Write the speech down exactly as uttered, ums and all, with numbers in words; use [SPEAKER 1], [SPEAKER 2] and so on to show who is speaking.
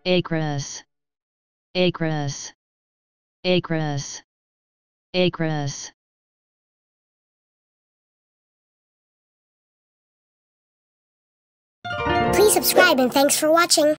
[SPEAKER 1] achroous, achroous, achroous, achroous.
[SPEAKER 2] Please subscribe and thanks for watching.